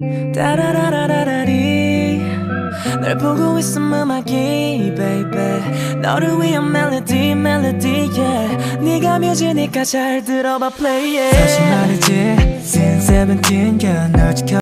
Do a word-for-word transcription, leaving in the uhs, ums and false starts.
따라라라라리 널 보고 있음 음악이 baby 너를 위한 멜로디 멜로디 yeah 네가 뮤지니까 잘 들어봐 play it 사실 말이지 since seventeen girl 널 지켜